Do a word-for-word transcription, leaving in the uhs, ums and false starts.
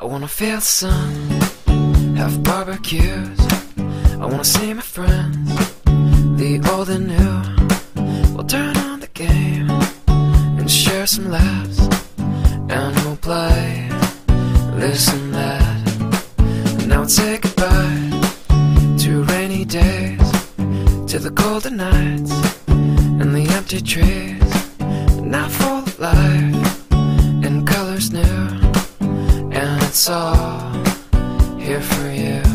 I wanna feel the sun, have barbecues. I wanna see my friends, the old and new. We'll turn on the game and share some laughs, and we'll play this and that. And I would say goodbye to rainy days, to the golden nights and the empty trees. Now full of life and colors new, and it's all here for you.